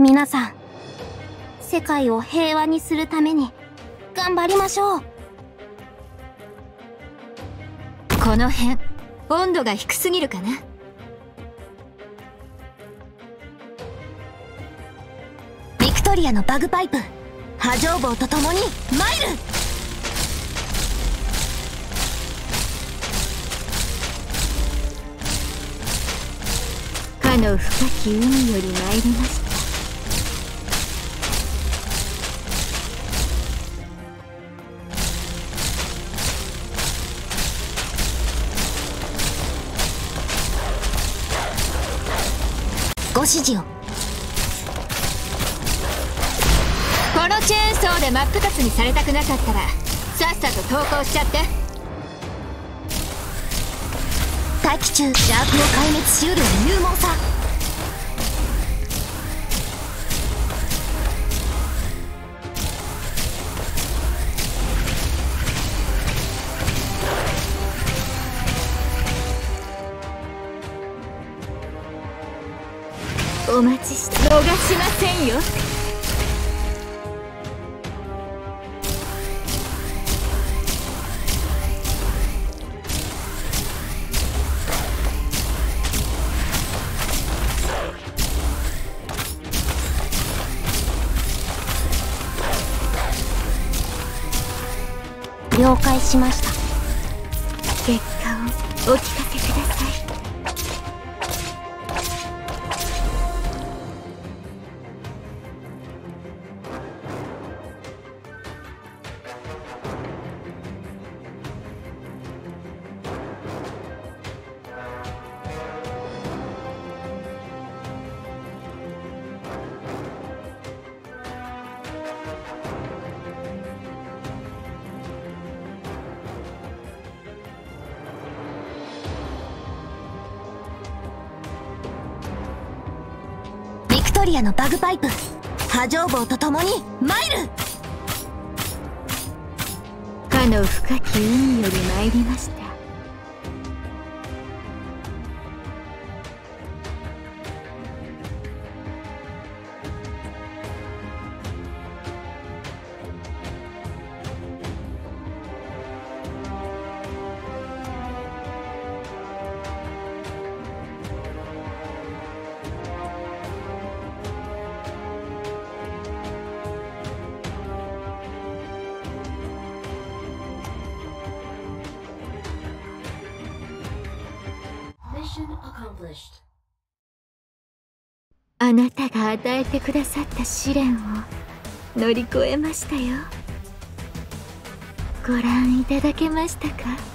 皆さん、世界を平和にするために頑張りましょう。 この辺温度が低すぎるかな。 ビクトリアのバグパイプ、波状棒と共にマイル。 かの深き海より参りました。 ご指示を。 このチェーンソーで真っ二つにされたくなかったらさっさと投降しちゃって。 大気中、シャープを壊滅しうる勇猛さ。 お待ちして逃しませんよ。 了解しました。 結果をお聞かせください。 ビクトリアのバグパイプ、波状棒と共にマイル。 かの深き海より参りました。あなたが与えてくださった試練を乗り越えましたよ。ご覧いただけましたか？